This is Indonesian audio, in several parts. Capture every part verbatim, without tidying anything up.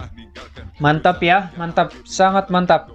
Mantap ya, mantap, sangat mantap.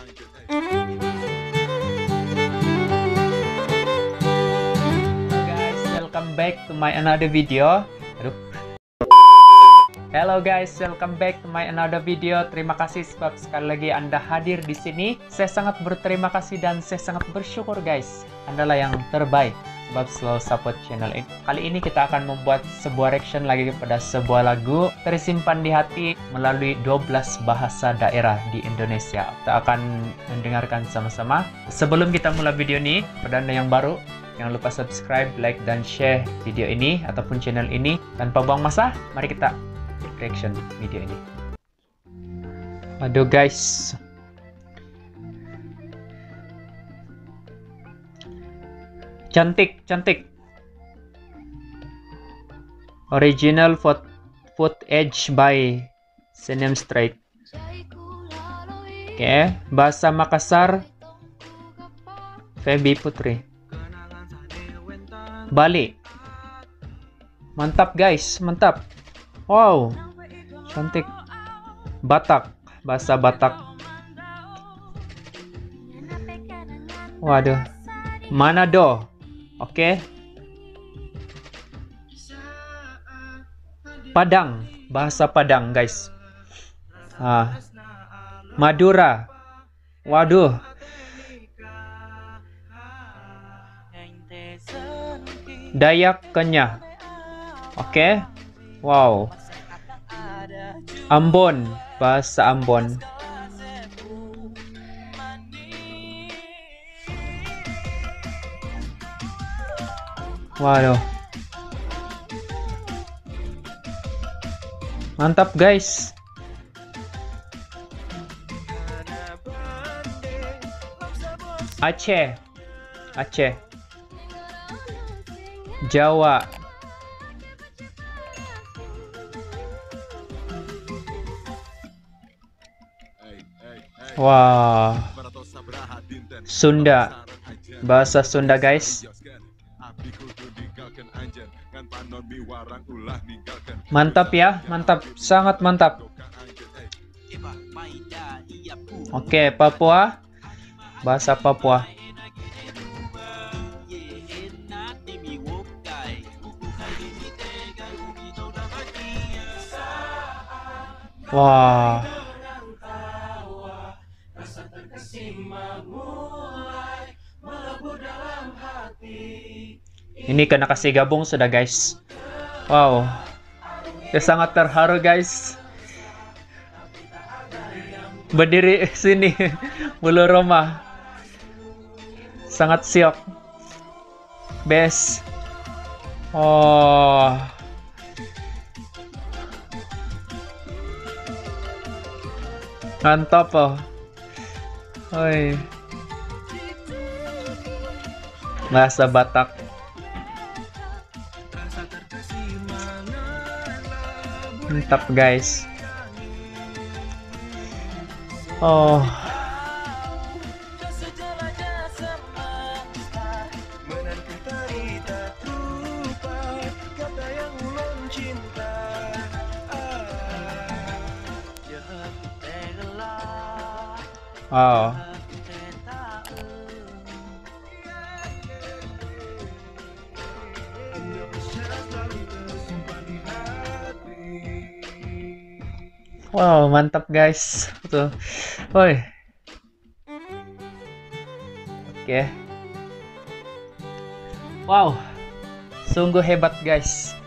Guys, welcome back to my another video. Aduh. Hello guys, welcome back to my another video. Terima kasih sebab sekali lagi Anda hadir di sini. Saya sangat berterima kasih dan saya sangat bersyukur guys. Anda lah yang terbaik sebab selalu support channel ini. Kali ini kita akan membuat sebuah reaction lagi kepada sebuah lagu tersimpan di hati melalui dua belas bahasa daerah di Indonesia. Kita akan mendengarkan sama-sama. Sebelum kita mulai video ini, pada Anda yang baru, jangan lupa subscribe, like, dan share video ini ataupun channel ini. Tanpa buang masa, mari kita reaction video ini. Aduh guys, cantik cantik. Original foot footage by Senem Straight. Oke, okay. Bahasa Makassar Feby Putri. Bali. Mantap guys, mantap. Wow, cantik. Batak, bahasa Batak. Waduh, Manado. Oke. Padang, bahasa Padang guys. Ah. Madura. Waduh. Dayak Kenyah. Oke. Wow. Ambon, bahasa Ambon. Waduh. Mantap guys. Aceh. Aceh. Jawa. Wah. Sunda. Bahasa Sunda guys. Mantap ya, mantap, sangat mantap. Oke, Papua. Bahasa Papua. Wah. Ini kena kasih gabung sudah guys. Wow, saya sangat terharu guys. Berdiri sini bulu Roma. Sangat siok. Best. Oh. Mantap oh. Oi. Bahasa Batak. Mantap guys. Oh. Wow. Wow, mantap guys. Tuh. Woi. Oke. Wow. Sungguh hebat guys.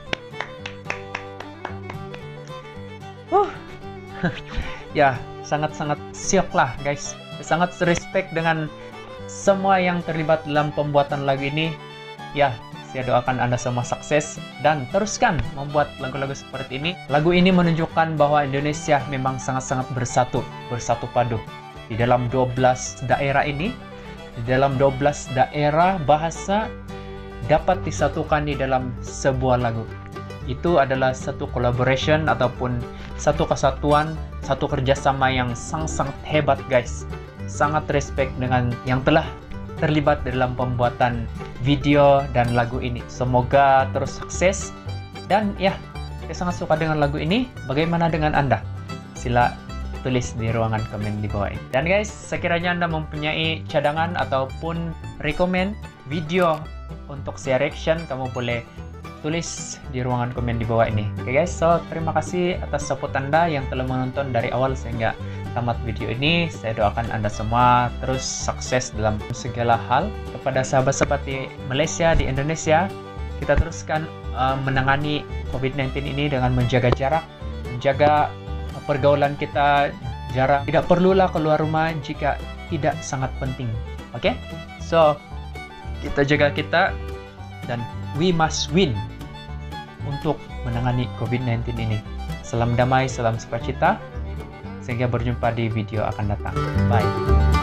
Uh. Ya, sangat-sangat siok lah guys. Sangat respect dengan semua yang terlibat dalam pembuatan lagu ini. Ya, saya doakan Anda semua sukses dan teruskan membuat lagu-lagu seperti ini. Lagu ini menunjukkan bahwa Indonesia memang sangat-sangat bersatu, bersatu padu. Di dalam dua belas daerah ini, di dalam dua belas daerah bahasa dapat disatukan di dalam sebuah lagu. Itu adalah satu collaboration ataupun satu kesatuan, satu kerjasama yang sangat-sangat hebat guys. Sangat respect dengan yang telah terlibat dalam pembuatan video dan lagu ini. Semoga terus sukses. Dan ya, saya sangat suka dengan lagu ini. Bagaimana dengan Anda? sila tulis di ruangan komen di bawah ini. Dan guys, sekiranya Anda mempunyai cadangan ataupun rekomend video untuk share reaction, kamu boleh tulis di ruangan komen di bawah ini. Oke guys, so terima kasih atas support Anda yang telah menonton dari awal sehingga tamat video ini. Saya doakan Anda semua terus sukses dalam segala hal. Kepada sahabat-sahabat di Malaysia, di Indonesia, kita teruskan uh, menangani COVID sembilan belas ini dengan menjaga jarak, menjaga pergaulan kita, jarak. Tidak perlulah keluar rumah jika tidak sangat penting. Oke? Okay? So, kita jaga kita dan we must win untuk menangani COVID sembilan belas ini. Salam damai, salam sukacita. Sehingga berjumpa di video akan datang. Bye.